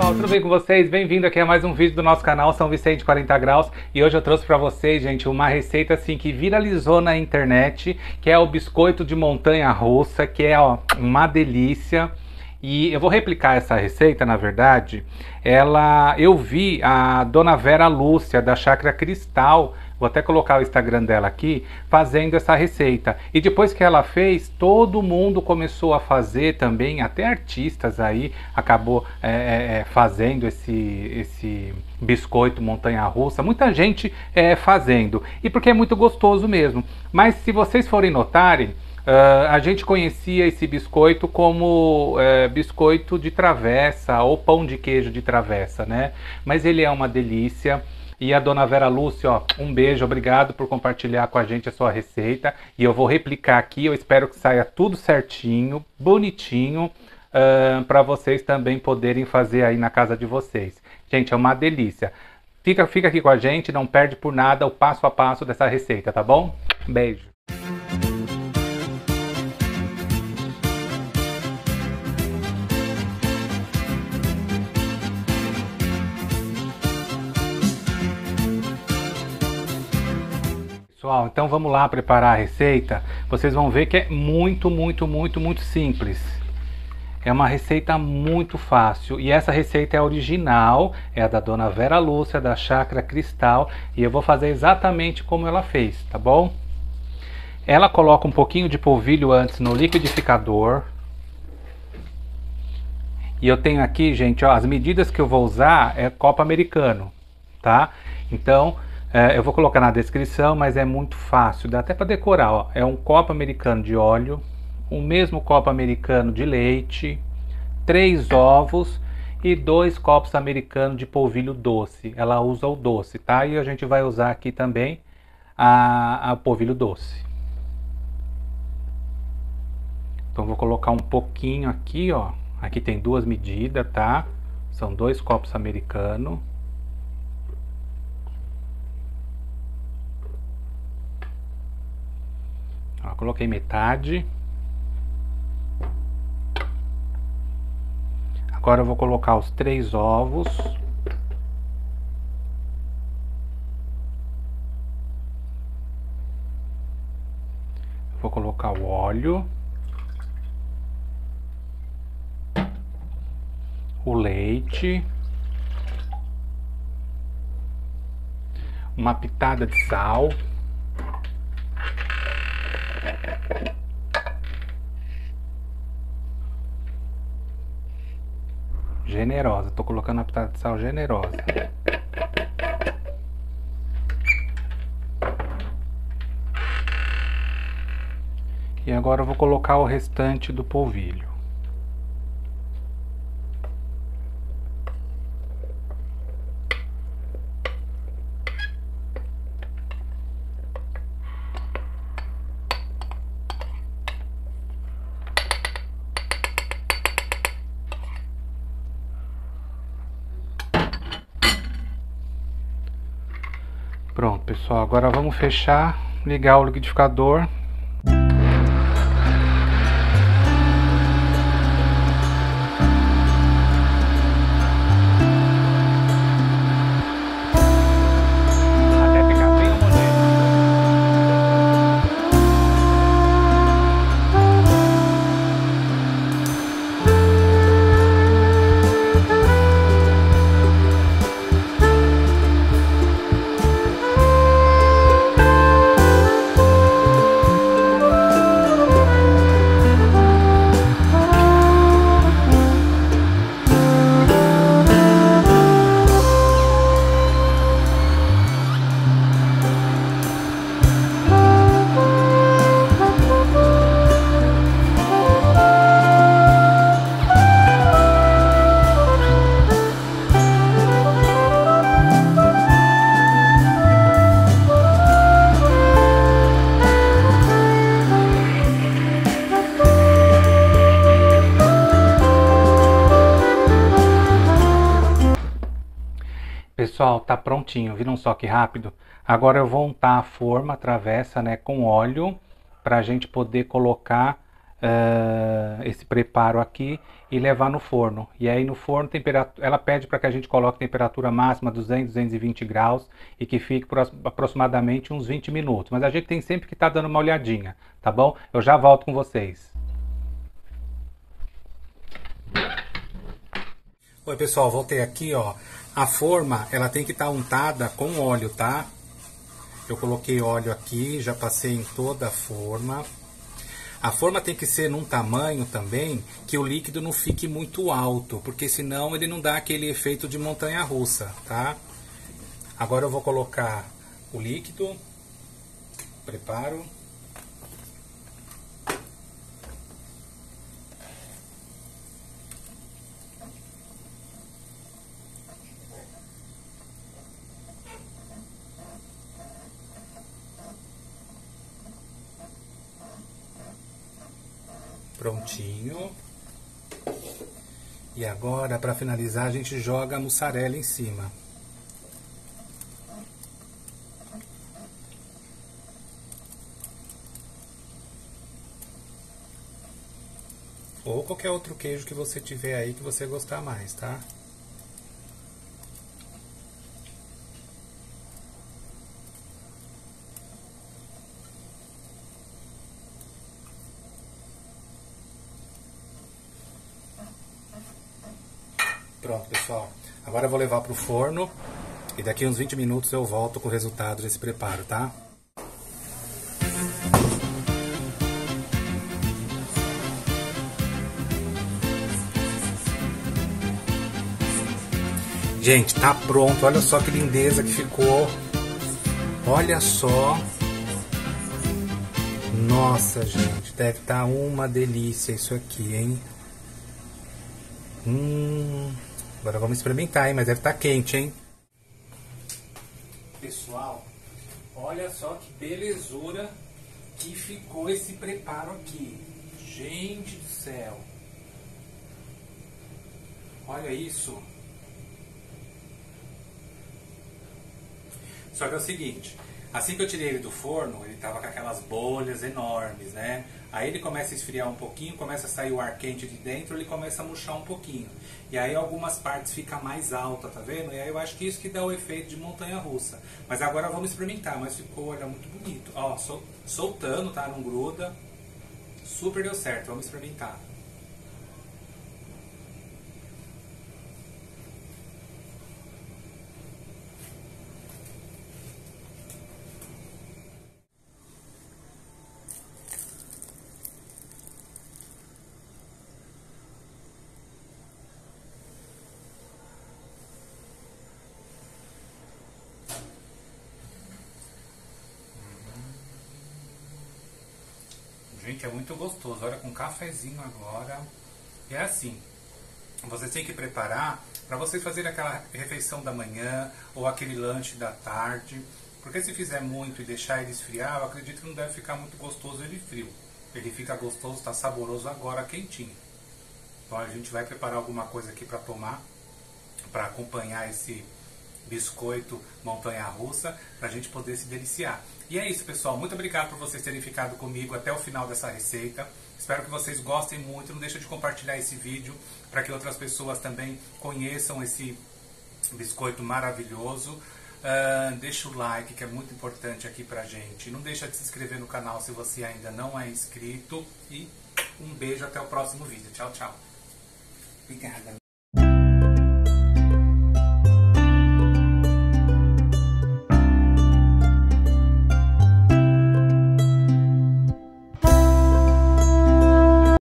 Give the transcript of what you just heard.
pessoal, tudo bem com vocês? Bem-vindo aqui a mais um vídeo do nosso canal São Vicente 40 Graus. E hoje eu trouxe para vocês, gente, uma receita assim que viralizou na internet, que é o biscoito de montanha-russa, que é uma delícia. E eu vou replicar essa receita, na verdade. Eu vi a Dona Vera Lúcia, da Chácara Cristal, vou até colocar o Instagram dela aqui, fazendo essa receita. E depois que ela fez, todo mundo começou a fazer também, até artistas aí acabou fazendo esse biscoito montanha-russa. Muita gente fazendo, e porque é muito gostoso mesmo. Mas se vocês forem notarem, a gente conhecia esse biscoito como biscoito de travessa ou pão de queijo de travessa, né? Mas ele é uma delícia. E a Dona Vera Lúcia, ó, um beijo, obrigado por compartilhar com a gente a sua receita. E eu vou replicar aqui, eu espero que saia tudo certinho, bonitinho, para vocês também poderem fazer aí na casa de vocês. Gente, é uma delícia. Fica aqui com a gente, não perde por nada o passo a passo dessa receita, tá bom? Beijo. Pessoal, então vamos lá preparar a receita. Vocês vão ver que é muito simples. É uma receita muito fácil. E essa receita é original, é a da Dona Vera Lúcia, da Chácara Cristal. E eu vou fazer exatamente como ela fez, tá bom? Ela coloca um pouquinho de polvilho antes no liquidificador. E eu tenho aqui, gente, ó, as medidas que eu vou usar é copo americano, tá? Então, eu vou colocar na descrição, mas é muito fácil, dá até para decorar, ó. É um copo americano de óleo, o mesmo copo americano de leite, 3 ovos e 2 copos americanos de polvilho doce. Ela usa o doce, tá? E a gente vai usar aqui também a polvilho doce. Então vou colocar um pouquinho aqui, ó. Aqui tem 2 medidas, tá? São 2 copos americanos. Ó, coloquei metade. Agora eu vou colocar os 3 ovos. Vou colocar o óleo. O leite. Uma pitada de sal. Generosa, tô colocando uma pitada de sal generosa. E agora eu vou colocar o restante do polvilho. Pronto, pessoal, agora vamos fechar, ligar o liquidificador. Até ficar bem homogêneo. Pessoal, tá prontinho, viram só que rápido? Agora eu vou untar a forma, a travessa, né, com óleo, para a gente poder colocar esse preparo aqui e levar no forno. E aí no forno ela pede para que a gente coloque temperatura máxima 200, 220 graus e que fique por aproximadamente uns 20 minutos. Mas a gente tem sempre que estar dando uma olhadinha, tá bom? Eu já volto com vocês. Oi pessoal, voltei aqui, ó. A forma, ela tem que estar untada com óleo, tá? Eu coloquei óleo aqui, já passei em toda a forma. A forma tem que ser num tamanho também que o líquido não fique muito alto, porque senão ele não dá aquele efeito de montanha-russa, tá? Agora eu vou colocar o líquido, preparo. Prontinho. E agora, para finalizar, a gente joga a mussarela em cima. Ou qualquer outro queijo que você tiver aí que você gostar mais, tá? Pronto, pessoal. Agora eu vou levar para o forno e daqui uns 20 minutos eu volto com o resultado desse preparo, tá? Gente, tá pronto. Olha só que lindeza que ficou. Olha só. Nossa, gente, deve estar uma delícia isso aqui, hein? Agora vamos experimentar, hein? Mas deve estar quente, hein? Pessoal, olha só que belezura que ficou esse preparo aqui. Gente do céu. Olha isso. Só que é o seguinte, assim que eu tirei ele do forno, ele tava com aquelas bolhas enormes, né? Aí ele começa a esfriar um pouquinho, começa a sair o ar quente de dentro, ele começa a murchar um pouquinho. E aí algumas partes ficam mais altas, tá vendo? E aí eu acho que isso que dá o efeito de montanha-russa. Mas agora vamos experimentar, mas ficou, olha, muito bonito. Ó, soltando, tá? Não gruda. Super deu certo, vamos experimentar. Gente, é muito gostoso. Olha, com cafezinho agora. E é assim, vocês têm que preparar para vocês fazerem aquela refeição da manhã ou aquele lanche da tarde. Porque se fizer muito e deixar ele esfriar, eu acredito que não deve ficar muito gostoso ele frio. Ele fica gostoso, está saboroso agora quentinho. Então a gente vai preparar alguma coisa aqui para tomar, para acompanhar esse biscoito montanha-russa, para a gente poder se deliciar. E é isso, pessoal. Muito obrigado por vocês terem ficado comigo até o final dessa receita. Espero que vocês gostem muito. Não deixa de compartilhar esse vídeo para que outras pessoas também conheçam esse biscoito maravilhoso. Deixa o like, que é muito importante aqui pra gente. Não deixa de se inscrever no canal se você ainda não é inscrito. E um beijo até o próximo vídeo. Tchau, tchau. Obrigada.